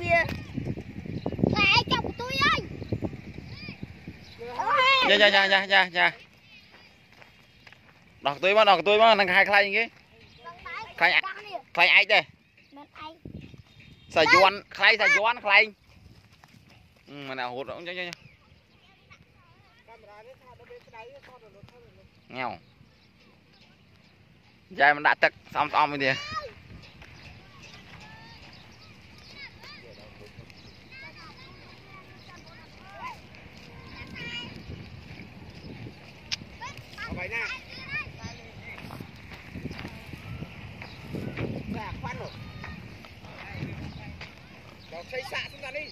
bia lại chọc tôi ơi dạ đọc tôi mà đang hai khay cái khay ai đây xài doan khay mà nào hụt cũng chứ nghèo dài mình đã tật xong rồi đi vậy nè bạc khoan rồi đọc xây xạ chúng ta đi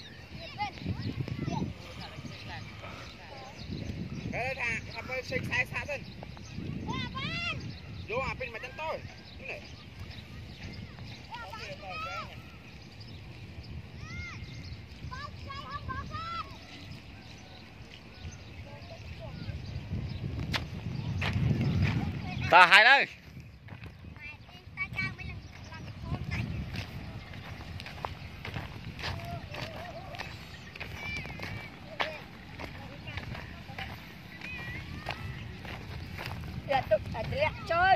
đây thà học xây sai xạ dân vô à bên mà chân tôi này ta hai đây chơi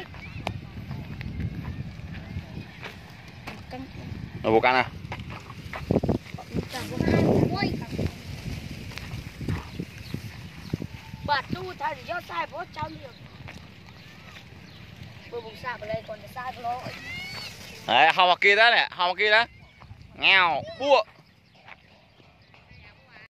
ở bộ can à bạt tu thay thì do sai bố cháu nhiều bố bụng sạp ở đây còn sai bố đấy hò kia đó nè hò kia đó nghèo bua